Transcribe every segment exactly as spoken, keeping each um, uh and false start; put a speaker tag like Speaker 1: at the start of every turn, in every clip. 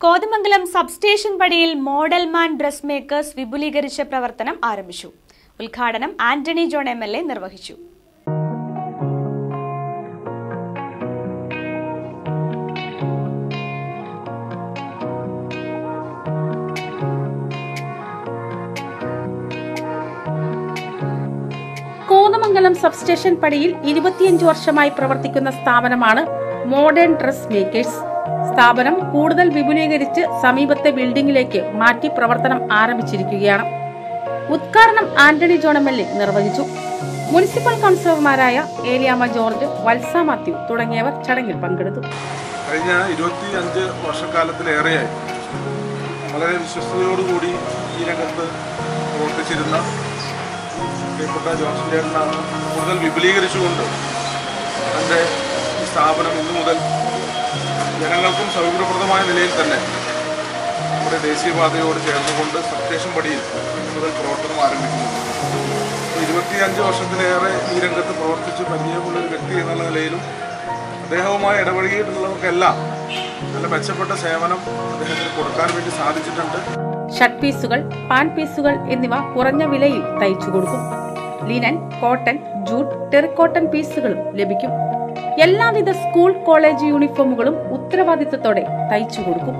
Speaker 1: Kothamangalam substation പടിയിൽ model man dress makers വിപുലീകരിച്ച പ്രവർത്തനം ആരംഭിച്ചു. ഉദ്ഘാടനം Antony John M L A നിർവഹിച്ചു.
Speaker 2: കോതമംഗലം സബ്സ്റ്റേഷൻ പടിയിൽ ഇരുപത്തിയഞ്ച് വർഷമായി പ്രവർത്തിക്കുന്ന സ്ഥാപനമാണ് മോഡേൺ ഡ്രസ് മേക്കേഴ്സ്. സ്ഥാപനം കൂടുതൽ വിപുലീകരിച്ച് സമീപത്തെ ബിൽഡിംഗിലേക്ക് മാറ്റി പ്രവർത്തനം ആരംഭിച്ചിരിക്കുകയാണ്. ഉദ്ഘാടനം Antony John M L A നിർവഹിച്ചു. മുനിസിപ്പൽ കൗൺസിലർമാരായ ഏലിയാമ്മ ജോർജ്, വത്സ മാത്യു തുടങ്ങിയവർ ചടങ്ങിൽ പങ്കെടുത്തു.
Speaker 3: കഴിഞ്ഞ ഇരുപത്തിയഞ്ച് വർഷക്കാലത്തിലേറെയായി വളരെ വിശ്വസ്തയോടുകൂടി ഈ രംഗത്ത് പ്രവർത്തിച്ചിരുന്ന പ്രിയപ്പെട്ട ജോൺസൺ ചേട്ടനാണ് കൂടുതൽ വിപുലീകരിച്ചുകൊണ്ട് തൻ്റെ ഈ സ്ഥാപനം ഇന്നു മുതൽ ജനങ്ങൾക്കും സൗകര്യപ്രദമായ നിലയിൽ തന്നെ നമ്മുടെ ദേശീയപാതയോട് ചേർന്നുകൊണ്ട് സബ്സ്റ്റേഷൻ പടിയിൽ മുതൽ പ്രവർത്തനം ആരംഭിക്കുന്നു. ഇരുപത്തിയഞ്ച് വർഷത്തിലേറെ ഈ രംഗത്ത് പ്രവർത്തിച്ച് പരിചയമുള്ള ഒരു വ്യക്തി എന്നുള്ള നിലയിലും അദ്ദേഹവുമായി ഇടപഴകിയിട്ടുള്ളവർക്കെല്ലാം നല്ല മെച്ചപ്പെട്ട സേവനം അദ്ദേഹത്തിന് കൊടുക്കാൻ വേണ്ടി സാധിച്ചിട്ടുണ്ട്.
Speaker 2: ഷർട്ട് പീസുകൾ, പാൻ പീസുകൾ എന്നിവ കുറഞ്ഞ വിലയിൽ തയ്ച്ചു കൊടുക്കും. ലിനൻ, കോട്ടൺ, ജൂട്ട്, ടെറിക്കോട്ടൺ പീസുകളും ലഭിക്കും. എല്ലാവിധ സ്കൂൾ, കോളേജ് യൂണിഫോമുകളും ഉത്തരവാദിത്തത്തോടെ തയ്ച്ചു കൊടുക്കും.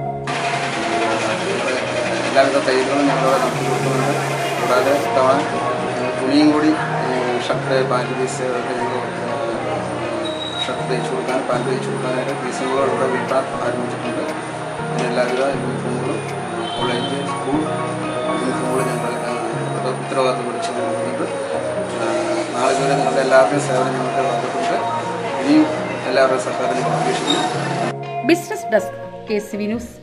Speaker 4: എല്ലാവിധ തയ്യലുകളും ഞങ്ങളിവിടെ നടത്തി കൊടുക്കുന്നുണ്ട്. കൂടാതെ തവണ തുണിയും കൂടി ഷർട്ട്, പാൻറ് പീസ് ഷർട്ട് തയ്ച്ചു കൊടുക്കാൻ പാൻറ് തയ്ച്ചു കൊടുക്കാനായിട്ട് പീസുകളും ഇവിടെ വിൽക്കാൻ ആരംഭിച്ചിട്ടുണ്ട്. പിന്നെ എല്ലാവിധ യൂണിഫോമുകളും കോളേജ്, സ്കൂൾ യൂണിഫോമുകളും ഞങ്ങൾ ഉത്തരവാദിത്തം പിടിച്ച് കൊടുക്കുന്നുണ്ട്. നാളെ വരെ നിങ്ങളുടെ എല്ലാവരുടെയും സേവനം ഞങ്ങൾക്ക് വന്നിട്ടുണ്ട്. ഇനിയും എല്ലാവരുടെയും സഹകരണം പ്രതീക്ഷിക്കുന്നു.
Speaker 2: Business desk, K C V news.